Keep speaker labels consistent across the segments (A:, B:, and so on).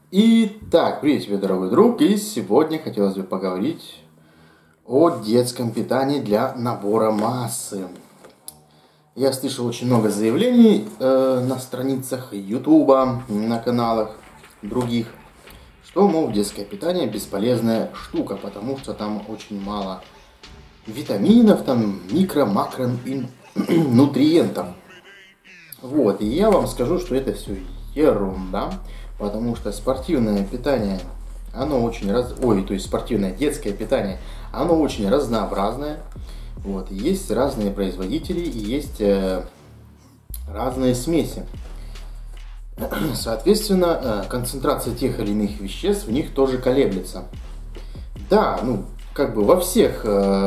A: Итак, привет тебе, дорогой друг, и сегодня хотелось бы поговорить о детском питании для набора массы. Я слышал очень много заявлений на страницах Ютуба, на каналах других, что, мол, детское питание бесполезная штука, потому что там очень мало витаминов, там микро-макро нутриентов. Вот, и я вам скажу, что это все ерунда. Потому что спортивное питание, оно очень спортивное детское питание, оно очень разнообразное. Вот, есть разные производители и есть разные смеси. Соответственно, концентрация тех или иных веществ в них тоже колеблется. Да, во всех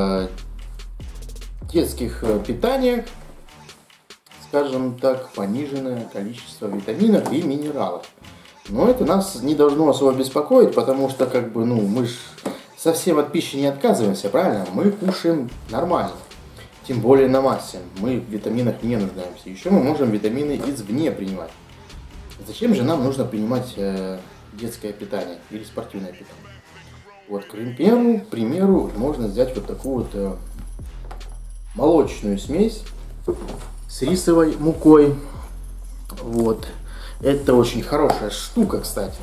A: детских питаниях, скажем так, пониженное количество витаминов и минералов. Но это нас не должно особо беспокоить, потому что мы ж совсем от пищи не отказываемся, правильно? Мы кушаем нормально, тем более на массе. Мы в витаминах не нуждаемся. Еще мы можем витамины извне принимать. Зачем же нам нужно принимать детское питание или спортивное питание? Вот, к примеру, можно взять вот такую вот молочную смесь с рисовой мукой. Вот. Это очень хорошая штука, кстати.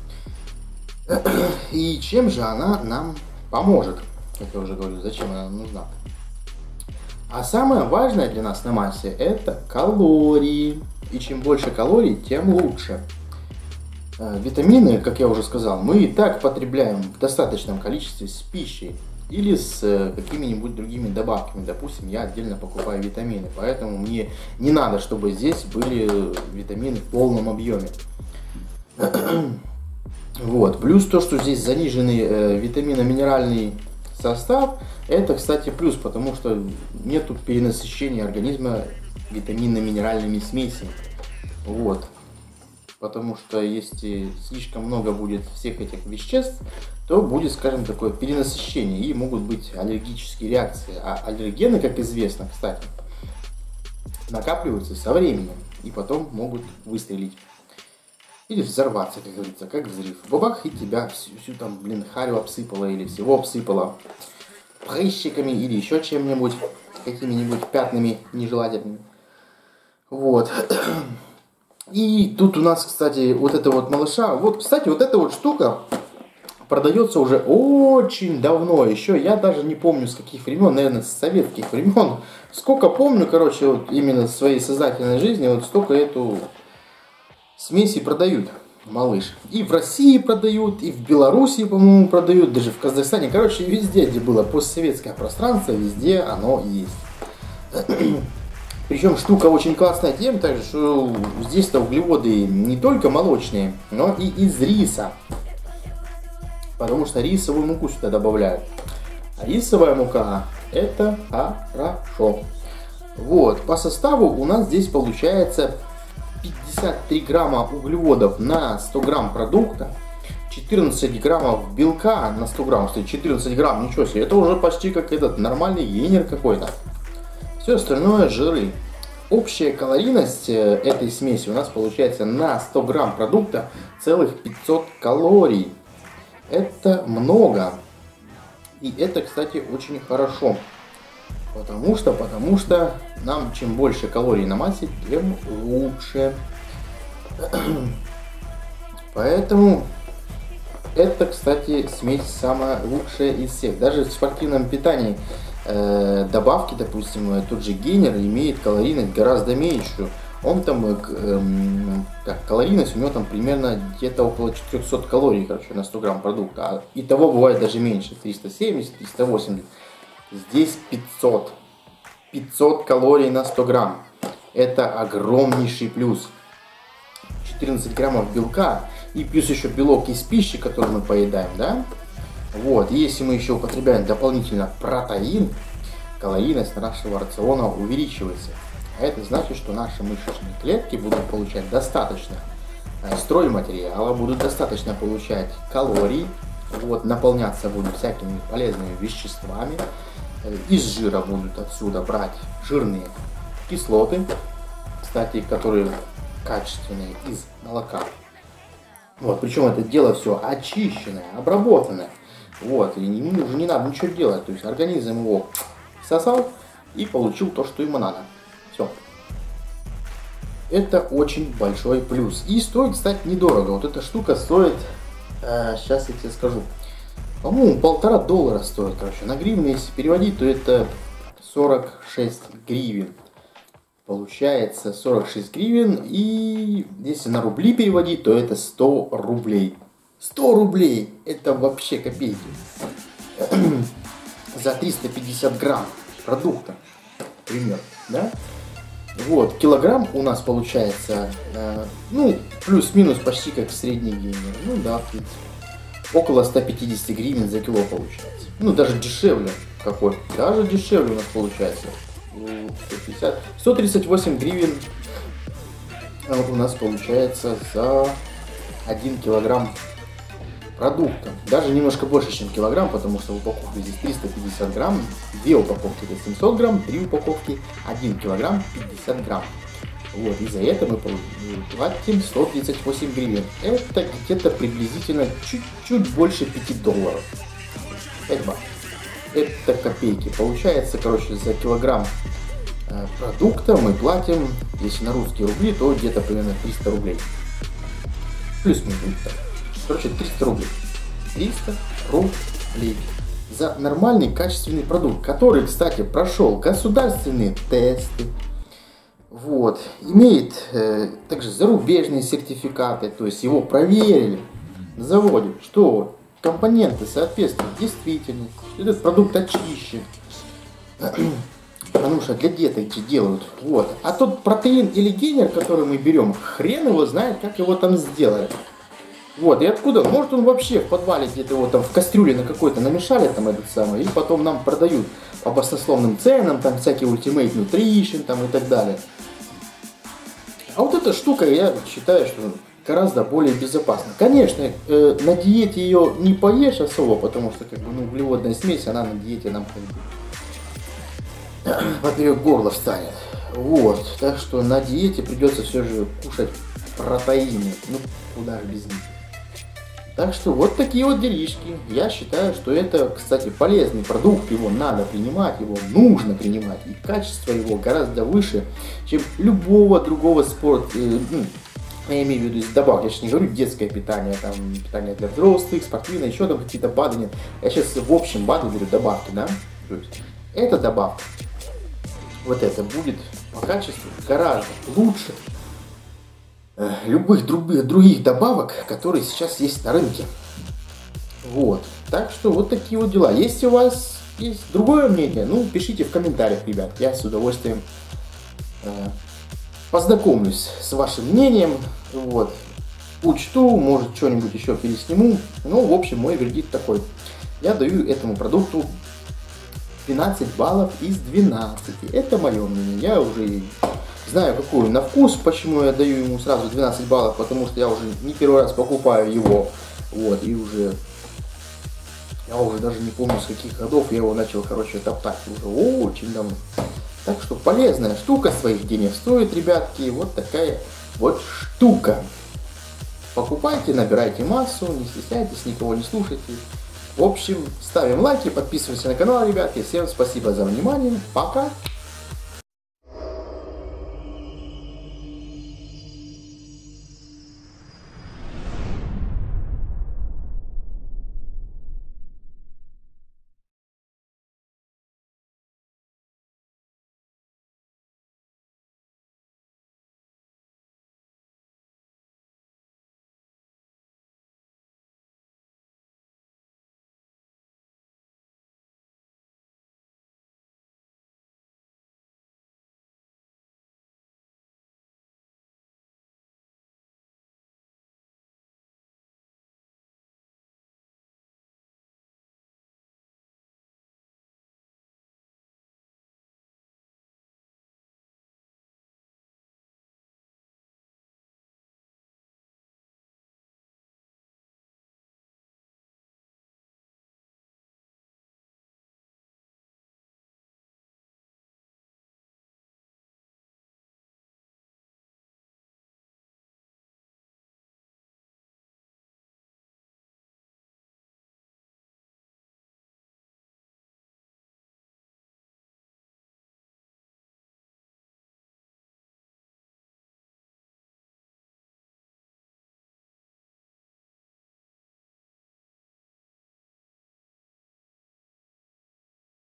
A: И чем же она нам поможет? Как я уже говорю, зачем она нам нужна? А самое важное для нас на массе – это калории. И чем больше калорий, тем лучше. Витамины, как я уже сказал, мы и так потребляем в достаточном количестве с пищей или с какими-нибудь другими добавками. Допустим, я отдельно покупаю витамины, поэтому мне не надо, чтобы здесь были витамины в полном объеме. Вот. Плюс то, что здесь заниженный витаминно-минеральный состав, это, кстати, плюс, потому что нету перенасыщения организма витаминно-минеральными смесями. Вот. Потому что если слишком много будет всех этих веществ, то будет, скажем, такое перенасыщение и могут быть аллергические реакции. А аллергены, как известно, кстати, накапливаются со временем и потом могут выстрелить. Или взорваться, как говорится, как взрыв. Бабах, и тебя всю там, харю обсыпало или всего обсыпало прыщиками или еще чем-нибудь, какими-нибудь пятнами нежелательными. Вот. И тут у нас, кстати, вот эта вот малыша, вот, кстати, вот эта вот штука продается уже очень давно, еще я даже не помню с каких времен, наверное, с советских времен. Сколько помню, вот именно в своей сознательной жизни, вот столько эту смесь и продают, малыш. И в России продают, и в Белоруссии, по-моему, продают, даже в Казахстане, везде, где было постсоветское пространство, везде оно есть. Причем штука очень классная тем, также, что здесь-то углеводы не только молочные, но и из риса. Потому что рисовую муку сюда добавляют. А рисовая мука – это хорошо. Вот, по составу у нас здесь получается 53 грамма углеводов на 100 грамм продукта, 14 граммов белка на 100 грамм. Кстати, 14 грамм, ничего себе, это уже почти как этот нормальный гейнер какой-то. Все остальное жиры. Общая калорийность этой смеси у нас получается на 100 грамм продукта целых 500 калорий. Это много. И это, кстати, очень хорошо. Потому что нам чем больше калорий на массе, тем лучше. Поэтому это, кстати, смесь самая лучшая из всех. Даже в спортивном питании добавки, допустим, тот же гейнер имеет калорийность гораздо меньшую. Он там, калорийность у него там примерно где-то около 400 калорий, на 100 грамм продукта. А и того бывает даже меньше, 370, 380. Здесь 500. 500 калорий на 100 грамм. Это огромнейший плюс. 14 граммов белка и плюс еще белок из пищи, который мы поедаем, да? Вот, и если мы еще употребляем дополнительно протеин, калорийность нашего рациона увеличивается. А это значит, что наши мышечные клетки будут получать достаточно стройматериала, будут достаточно получать калорий, вот, наполняться будут всякими полезными веществами. Из жира будут отсюда брать жирные кислоты, кстати, которые качественные из молока. Вот, причем это дело все очищенное, обработанное. Вот, и ему уже не надо ничего делать. То есть организм его сосал и получил то, что ему надо. Все. Это очень большой плюс. И стоит, кстати, недорого. Вот эта штука стоит, сейчас я тебе скажу, по-моему, $1,5 стоит, короче. На гривны, если переводить, то это 46 гривен. Получается 46 гривен. И если на рубли переводить, то это 100 рублей. 100 рублей! Это вообще копейки. За 350 грамм продукта. Пример, да? Вот, килограмм у нас получается, ну, плюс-минус почти как средний геймер. Ну да, около 150 гривен за кило получается. Ну, даже дешевле какой. Даже дешевле у нас получается. 138 гривен у нас получается за 1 килограмм продукта. Даже немножко больше, чем килограмм, потому что в упаковке здесь 350 грамм, 2 упаковки это 700 грамм, 3 упаковки 1 килограмм 50 грамм. Вот, и за это мы платим 138 гривен. Это где-то приблизительно чуть-чуть больше $5. 5 баксов. Это копейки. Получается, короче, за килограмм продукта мы платим, если на русские рубли, то где-то примерно 300 рублей. Плюс-минус. Короче, 300 рублей. 300 рублей за нормальный качественный продукт, который, кстати, прошел государственные тесты. Вот. Имеет также зарубежные сертификаты, то есть его проверили на заводе, что компоненты соответствуют действительности, этот продукт очищен. Потому что для деток же делают. Вот. А тот протеин или гейнер, который мы берем, хрен его знает, как его там сделали. Вот, и откуда? Может, он вообще в подвале где-то его там в кастрюле на какой-то намешали там этот самый, и потом нам продают по баснословным ценам, там всякие Ultimate Nutrition там и так далее. А вот эта штука, я считаю, что гораздо более безопасна. Конечно, на диете ее не поешь особо, потому что как бы, ну, углеводная смесь, она на диете нам как бы поперек горла встанет. Вот, так что на диете придется все же кушать протеины, ну куда же без них. Так что вот такие вот делишки. Я считаю, что это, кстати, полезный продукт, его надо принимать, его нужно принимать. И качество его гораздо выше, чем любого другого спорта. Я имею в виду из добавок, я сейчас не говорю детское питание, там питание для взрослых, спортивное, еще там какие-то БАДы нет. Я сейчас в общем БАДы беру добавки, да. То есть эта добавка, вот это будет по качеству гораздо лучше любых других добавок, которые сейчас есть на рынке. Вот. Так что вот такие вот дела. Если у вас есть другое мнение, ну, пишите в комментариях, ребят. Я с удовольствием познакомлюсь с вашим мнением. Вот. Учту, может, что-нибудь еще пересниму. Ну, в общем, мой вердикт такой. Я даю этому продукту 12 баллов из 12. Это мое мнение. Я уже знаю, какой на вкус, почему я даю ему сразу 12 баллов, потому что я уже не первый раз покупаю его. Вот, и уже я уже даже не помню, с каких годов я его начал, короче, топтать. Уже очень давно. Так что полезная штука, своих денег стоит, ребятки. Вот такая вот штука. Покупайте, набирайте массу, не стесняйтесь, никого не слушайте. В общем, ставим лайки, подписываемся на канал, ребятки. Всем спасибо за внимание. Пока!